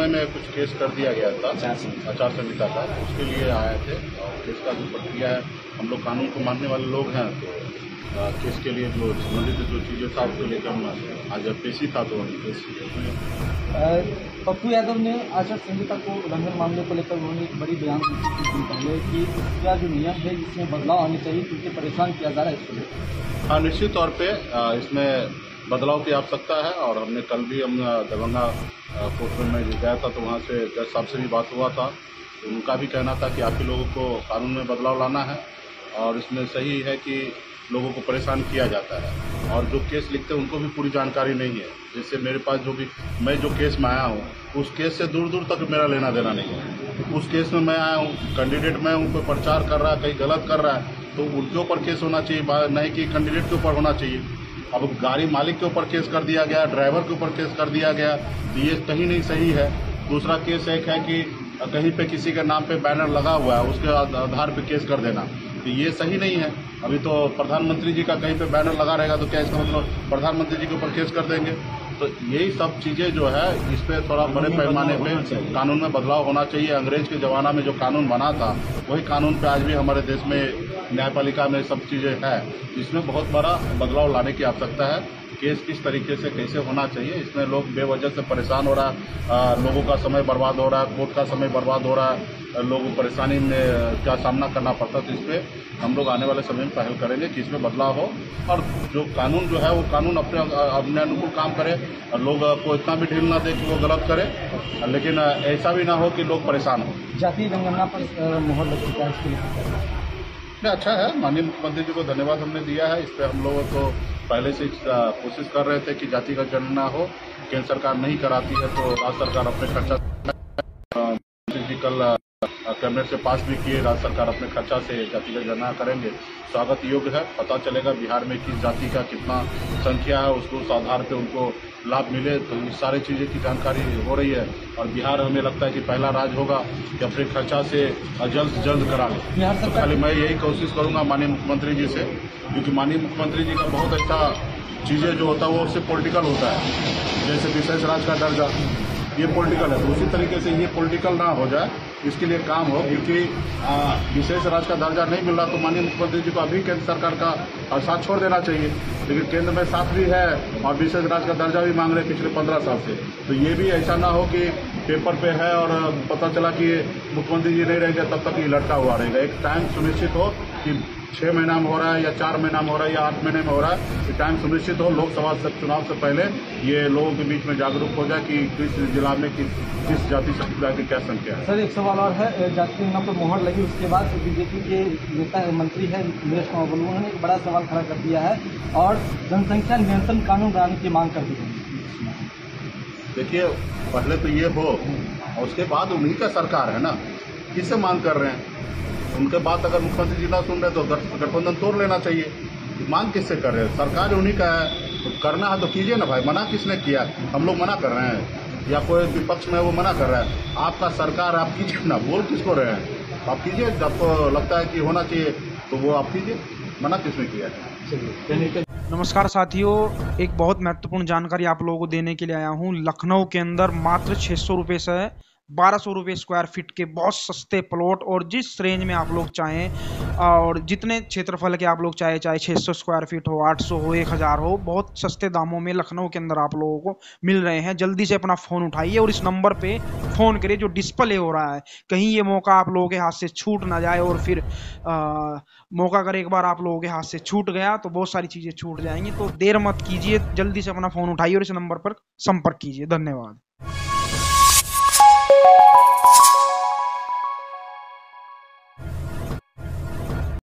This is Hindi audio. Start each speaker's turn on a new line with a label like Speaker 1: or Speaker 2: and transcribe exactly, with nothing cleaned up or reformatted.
Speaker 1: समय में कुछ केस कर दिया गया था आचार संहिता का, उसके लिए आए थे। और केस का जो प्रक्रिया है, हम लोग कानून को मानने वाले लोग हैं, तो आ, केस के लिए जो संबंधित जो चीज़ें था उसको लेकर हम आज पेशी था तो हम केस
Speaker 2: पप्पू यादव ने आचार संहिता को उल्लंघन मामले को लेकर उन्होंने एक बड़ी बयान दी कुछ दिन पहले कि क्या जो नियम है इसमें बदलाव आने चाहिए क्योंकि परेशान किया जा रहा है इसको लेकर।
Speaker 1: हाँ, निश्चित तौर पे इसमें बदलाव की आवश्यकता है। और हमने कल भी हम दरभंगा कोर्ट में गया था तो वहाँ से जज साहब से भी बात हुआ था। उनका भी कहना था कि आप ही लोगों को कानून में बदलाव लाना है और इसमें सही है कि लोगों को परेशान किया जाता है और जो केस लिखते हैं उनको भी पूरी जानकारी नहीं है। जैसे मेरे पास जो भी मैं जो केस में आया हूँ उस केस से दूर दूर तक मेरा लेना देना नहीं है। उस केस में मैं आया हूँ, कैंडिडेट मैं हूँ, कोई प्रचार कर रहा है, कहीं गलत कर रहा है तो उनके ऊपर केस होना चाहिए, नहीं कि कैंडिडेट के ऊपर होना चाहिए। अब गाड़ी मालिक के ऊपर केस कर दिया गया, ड्राइवर के ऊपर केस कर दिया गया, तो ये कहीं नहीं सही है। दूसरा केस एक है कि कहीं पे किसी के नाम पे बैनर लगा हुआ है उसके आधार पे केस कर देना, तो ये सही नहीं है। अभी तो प्रधानमंत्री जी का कहीं पे बैनर लगा रहेगा तो क्या इसका मतलब प्रधानमंत्री जी के ऊपर केस कर देंगे? तो यही सब चीज़ें जो है इस पर थोड़ा बड़े पैमाने पे कानून में बदलाव होना चाहिए। अंग्रेज के ज़माना में जो कानून बना था वही कानून पे आज भी हमारे देश में न्यायपालिका में सब चीज़ें हैं। इसमें बहुत बड़ा बदलाव लाने की आवश्यकता है। केस किस तरीके से कैसे होना चाहिए, इसमें लोग बेवजह से परेशान हो रहा है, लोगों का समय बर्बाद हो रहा है, कोर्ट का समय बर्बाद हो रहा है, लोग परेशानी में क्या सामना करना पड़ता है। तो इस पर हम लोग आने वाले समय में पहल करेंगे कि इसमें बदलाव हो और जो कानून जो है वो कानून अपने अपने अनुकूल काम करे और लोग को इतना भी ढील ना दे कि वो गलत करे, लेकिन ऐसा भी ना हो कि लोग परेशान हो।
Speaker 2: जातीय जनगणना पर मोहर लग चुका है, इसके लिए
Speaker 1: अच्छा है। माननीय मुख्यमंत्री जी को धन्यवाद हमने दिया है। इस पर हम लोगों को पहले से कोशिश कर रहे थे कि जाति का जनगणना हो। केंद्र सरकार नहीं कराती है तो राज्य सरकार अपने खर्चा जी कल कैबिनेट से पास भी किए, राज्य सरकार अपने खर्चा से जाति का जनगणना करेंगे। स्वागत योग्य है। पता चलेगा बिहार में किस जाति का कितना संख्या है, उसको उस आधार पे उनको लाभ मिले। तो इस सारी चीज़ें की जानकारी हो रही है और बिहार हमें लगता है कि पहला राज्य होगा कि अपने खर्चा से जल्द से जल्द करा ले। तो खाली मैं यही कोशिश करूंगा माननीय मुख्यमंत्री जी से, क्योंकि माननीय मुख्यमंत्री जी का बहुत अच्छा चीज़ें जो होता है वो उससे पॉलिटिकल होता है। जैसे विशेष राज्य का दर्जा ये पॉलिटिकल है, तो उसी तरीके से ये पॉलिटिकल ना हो जाए इसके लिए काम हो। क्योंकि विशेष राज्य का दर्जा नहीं मिल रहा तो माननीय मुख्यमंत्री जी को अभी केंद्र सरकार का साथ छोड़ देना चाहिए, लेकिन केंद्र में साथ भी है और विशेष राज्य का दर्जा भी मांग रहे पिछले पंद्रह साल से। तो ये भी ऐसा ना हो कि पेपर पे है और पता चला कि मुख्यमंत्री जी नहीं रहेंगे तब तक ये लटका हुआ रहेगा। एक टाइम सुनिश्चित हो कि छह महीना में हो रहा है या चार महीना में हो रहा है या आठ महीने में हो रहा है, ये टाइम सुनिश्चित हो। लोकसभा चुनाव से पहले ये लोगों के बीच में जागरूक हो जाए कि किस जिला में किस किस जाति समुदाय की क्या संख्या है।
Speaker 2: सर एक सवाल और है, जाति जनगणना पर मोहर लगी उसके बाद बीजेपी के नेता मंत्री है नीरज कुमार बबलू, उन्होंने एक बड़ा सवाल खड़ा कर दिया है और जनसंख्या नियंत्रण कानून बनाने की मांग कर दी है।
Speaker 1: देखिए, पहले तो ये हो और उसके बाद उन्हीं का सरकार है ना, किससे मांग कर रहे हैं? उनके बात अगर मुख्यमंत्री जी ना सुन रहे तो गठबंधन तोड़ लेना चाहिए। मांग किससे कर रहे हैं? सरकार उन्हीं का है, तो करना है तो कीजिए ना भाई। मना किसने किया? हम लोग मना कर रहे हैं या कोई विपक्ष में वो मना कर रहा है? आपका सरकार, आप कीजिए ना। बोल किसको रहे हैं? आप कीजिए, आपको लगता है कि होना चाहिए तो वो आप कीजिए। मना किसने किया है?
Speaker 3: नमस्कार साथियों, एक बहुत महत्वपूर्ण जानकारी आप लोगों को देने के लिए आया हूं। लखनऊ के अंदर मात्र छह सौ रुपये से बारह सौ रुपये स्क्वायर फीट के बहुत सस्ते प्लॉट, और जिस रेंज में आप लोग चाहें और जितने क्षेत्रफल के आप लोग चाहे चाहे छह सौ स्क्वायर फीट हो, आठ सौ हो, एक हज़ार हो, बहुत सस्ते दामों में लखनऊ के अंदर आप लोगों को मिल रहे हैं। जल्दी से अपना फ़ोन उठाइए और इस नंबर पे फ़ोन करिए जो डिस्प्ले हो रहा है। कहीं ये मौका आप लोगों के हाथ से छूट ना जाए और फिर आ, मौका अगर एक बार आप लोगों के हाथ से छूट गया तो बहुत सारी चीज़ें छूट जाएंगी। तो देर मत कीजिए, जल्दी से अपना फ़ोन उठाइए और इस नंबर पर संपर्क कीजिए। धन्यवाद।